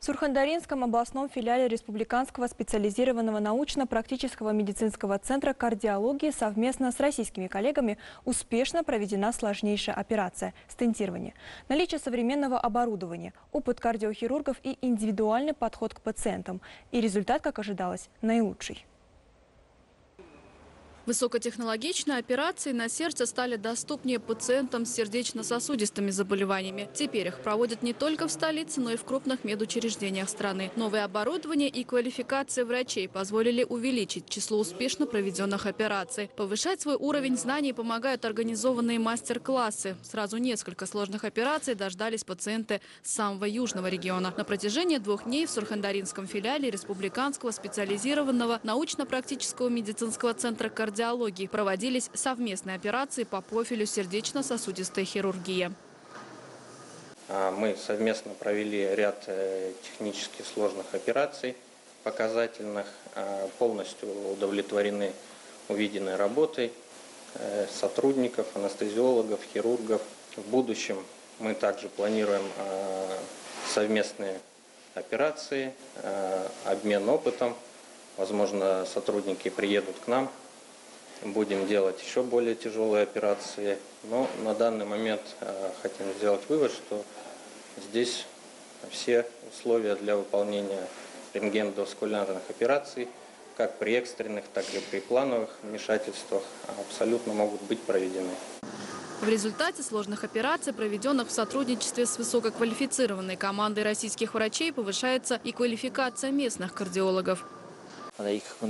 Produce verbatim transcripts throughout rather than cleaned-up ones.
В Сурхандаринском областном филиале Республиканского специализированного научно-практического медицинского центра кардиологии совместно с российскими коллегами успешно проведена сложнейшая операция – стентирование. Наличие современного оборудования, опыт кардиохирургов и индивидуальный подход к пациентам. И результат, как ожидалось, наилучший. Высокотехнологичные операции на сердце стали доступнее пациентам с сердечно-сосудистыми заболеваниями. Теперь их проводят не только в столице, но и в крупных медучреждениях страны. Новое оборудование и квалификация врачей позволили увеличить число успешно проведенных операций. Повышать свой уровень знаний помогают организованные мастер-классы. Сразу несколько сложных операций дождались пациенты с самого южного региона. На протяжении двух дней в Сурхандаринском филиале Республиканского специализированного научно-практического медицинского центра кардиологии проводились совместные операции по профилю сердечно-сосудистой хирургии. Мы совместно провели ряд технически сложных операций, показательных, полностью удовлетворены увиденной работой сотрудников, анестезиологов, хирургов. В будущем мы также планируем совместные операции, обмен опытом. Возможно, сотрудники приедут к нам. Будем делать еще более тяжелые операции. Но на данный момент э, хотим сделать вывод, что здесь все условия для выполнения рентгеноваскулярных операций, как при экстренных, так и при плановых вмешательствах, абсолютно могут быть проведены. В результате сложных операций, проведенных в сотрудничестве с высококвалифицированной командой российских врачей, повышается и квалификация местных кардиологов. На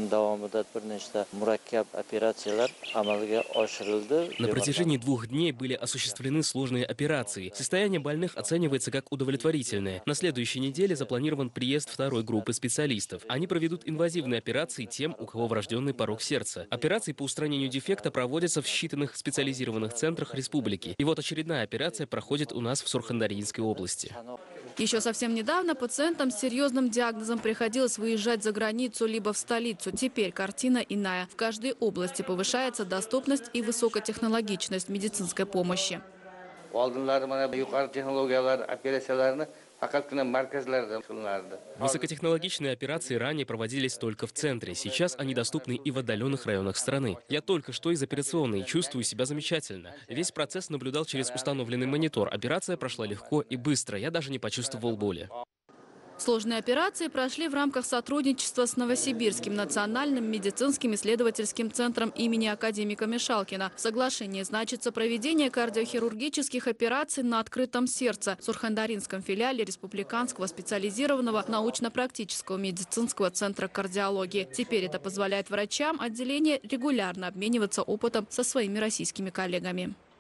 протяжении двух дней были осуществлены сложные операции. Состояние больных оценивается как удовлетворительное. На следующей неделе запланирован приезд второй группы специалистов. Они проведут инвазивные операции тем, у кого врожденный порок сердца. Операции по устранению дефекта проводятся в считанных специализированных центрах республики. И вот очередная операция проходит у нас в Сурхандаринской области. Еще совсем недавно пациентам с серьезным диагнозом приходилось выезжать за границу либо в столицу. Теперь картина иная. В каждой области повышается доступность и высокотехнологичность медицинской помощи. Высокотехнологичные операции ранее проводились только в центре. Сейчас они доступны и в отдаленных районах страны. Я только что из операционной и чувствую себя замечательно. Весь процесс наблюдал через установленный монитор. Операция прошла легко и быстро. Я даже не почувствовал боли. Сложные операции прошли в рамках сотрудничества с Новосибирским национальным медицинским исследовательским центром имени академика Мешалкина. В соглашении значится проведение кардиохирургических операций на открытом сердце в Сурхандаринском филиале Республиканского специализированного научно-практического медицинского центра кардиологии. Теперь это позволяет врачам отделения регулярно обмениваться опытом со своими российскими коллегами.